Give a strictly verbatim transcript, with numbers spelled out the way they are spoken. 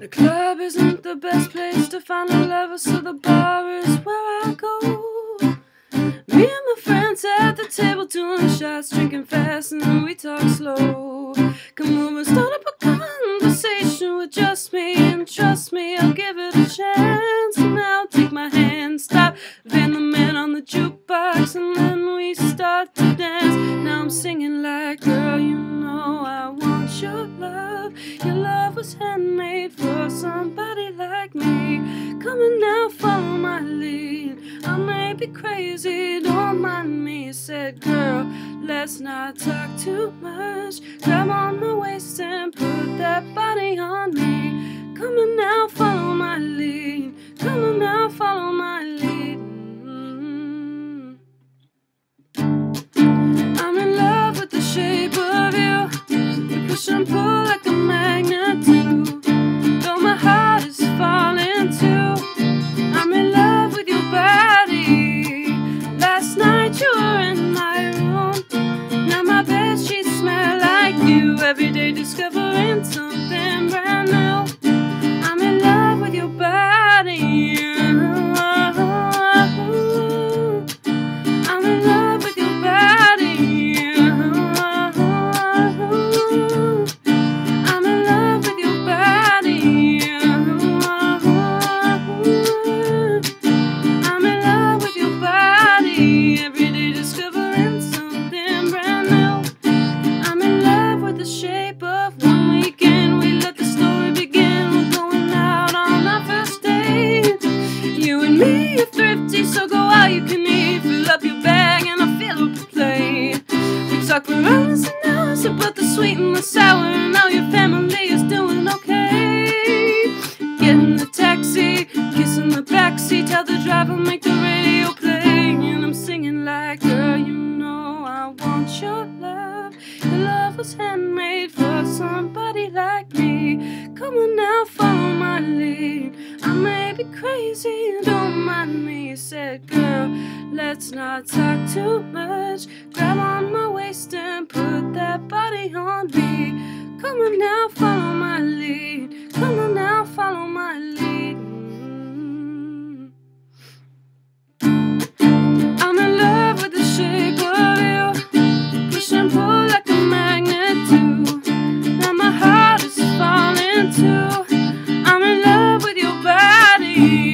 The club isn't the best place to find a lover, so the bar is where I go. Me and my friends at the table doing shots, drinking fast, and we talk slow. Come over and start up a conversation with just me, and trust me, I'll give it a chance. Now take my hand, stop, Van the man on the jukebox, and then we start to dance. Now I'm singing like, girl, you know I want your love. Your love was handmade for somebody like me. Come on now, follow my lead. I may be crazy, don't mind me. Said, girl, let's not talk too much. Grab on my waist and put that body on me. Come on now, follow my lead. Come on now, follow my lead. Mm-hmm. I'm in love with the shape of you. You push and pull like a magnet too. Though my heart is falling too. I'm in love with your body. Last night you were in my room. Now my bed sheets smell like you. Every day discovering something brand new. I'm in love with your body. I'm in love with your body. I'm in love with your body. I'm in love with your body. Every day discovering something brand new. I'm in love with the shape of one weekend. We let the story begin. We're going out on our first date. You and me are thrifty, so go out you can eat. Fill up your bag and I'll fill up the plate. We talk for hours and hours about the sweet and the sour, and how your family is doing okay. Get in the taxi, kiss in the backseat, tell the driver make the radio play. And I'm singing like, girl, you know I want your love. Your love was handmade for somebody like me. Come on now, follow my lead. I may be crazy, don't mind me. Said, girl, let's not talk too much. Grab on my waist and put that body on me. Come on now, follow my lead. Come on now, follow my lead. Mm-hmm. I'm in love with the shape of you. Push and pull like a magnet too. Now my heart is falling too. I'm in love with your body.